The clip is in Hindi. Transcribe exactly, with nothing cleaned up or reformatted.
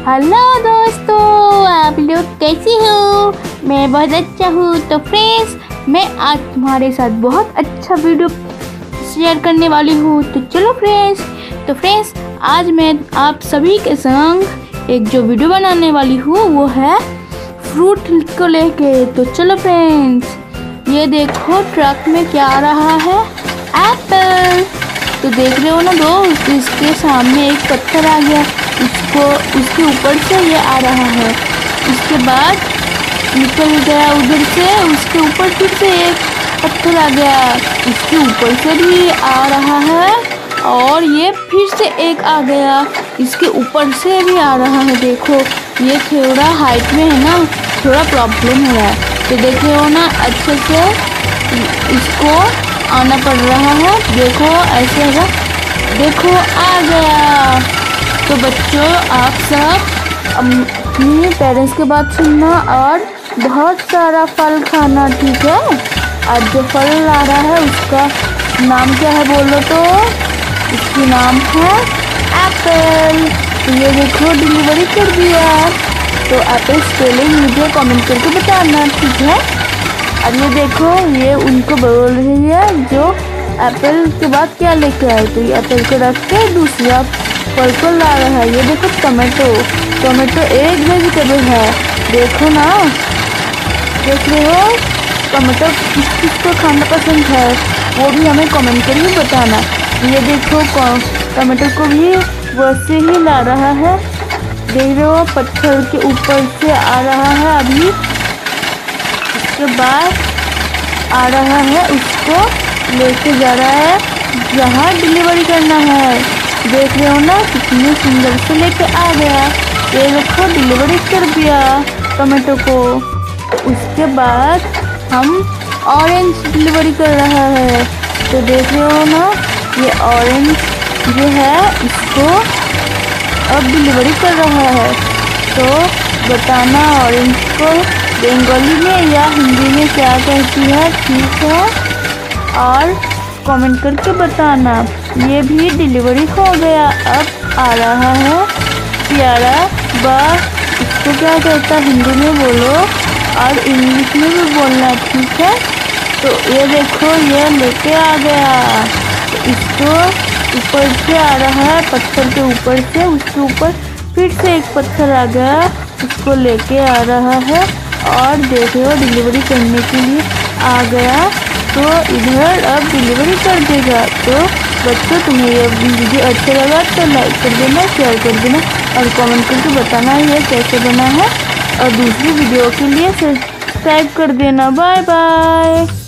हेलो दोस्तों, आप लोग कैसे हो? मैं बहुत अच्छा हूँ। तो फ्रेंड्स, मैं आज तुम्हारे साथ बहुत अच्छा वीडियो शेयर करने वाली हूँ। तो चलो फ्रेंड्स तो फ्रेंड्स आज मैं आप सभी के संग एक जो वीडियो बनाने वाली हूँ वो है फ्रूट को लेके। तो चलो फ्रेंड्स, ये देखो ट्रक में क्या आ रहा है, एप्पल। तो देख रहे हो ना दोस्त, इसके सामने एक पत्थर आ गया, इसको उसके ऊपर से ये आ रहा है। इसके बाद निकल गया उधर से, उसके ऊपर फिर से एक पत्थर आ गया, इसके ऊपर से भी आ रहा है, और ये फिर से एक आ गया, इसके ऊपर से भी आ रहा है। देखो ये थोड़ा हाइट में है ना, थोड़ा प्रॉब्लम हो रहा है। तो देख रहे हो ना, अच्छे से इसको आना पड़ रहा है। देखो ऐसे है, देखो आ गया। तो बच्चों, आप सब अपने पेरेंट्स की बात सुनना और बहुत सारा फल खाना, ठीक है? आज जो फल आ रहा है उसका नाम क्या है बोलो तो? इसकी नाम है एप्पल। तो ये देखो डिलीवरी कर दिया। तो एप्पल स्पेलिंग मुझे कमेंट करके बताना, ठीक है? अब ये देखो, ये उनको बोल रही है जो एप्पल के बाद क्या लेके आए। तो ये एप्पल को रख के दूसरा फल को ला रहा है। ये देखो टमाटो, टमाटो एक वेजिटेबल है, देखो ना, देख रहे हो? टमाटो किस किस को खाना पसंद है वो भी हमें कमेंट करके बताना। ये देखो टमाटो को भी वैसे ही ला रहा है, देख रहे हो? पत्थर के ऊपर से आ रहा है, अभी उसके बाद आ रहा है, उसको लेके जा रहा है जहाँ डिलीवरी करना है। देख रहे हो ना कितनी सुंदर से लेके आ गया। ये देखो डिलीवरी कर दिया टमाटो को। उसके बाद हम ऑरेंज डिलीवरी कर रहा है। तो देख रहे हो ना, ये ऑरेंज जो है इसको अब डिलीवरी कर रहा है। तो बताना ऑरेंज को बंगाली में या हिंदी में क्या कहती है, ठीक है? और कमेंट करके बताना। ये भी डिलीवरी हो गया, अब आ रहा है प्यारा बा, इसको क्या कहता है हिंदी में बोलो और इंग्लिश में भी बोलना, ठीक है? तो ये देखो ये लेके आ गया। तो इसको ऊपर से आ रहा है, पत्थर के ऊपर से, उसके ऊपर फिर से एक पत्थर आ गया, उसको लेके आ रहा है और देख रहे हो डिलीवरी करने के लिए आ गया। तो इधर अब डिलीवरी कर देगा। तो बच्चों, तुम्हें ये वीडियो अच्छा लगा तो लाइक कर देना, शेयर कर देना और कमेंट करके बताना ये कैसे बना है, और दूसरी वीडियो के लिए सब्सक्राइब कर देना। Bye bye.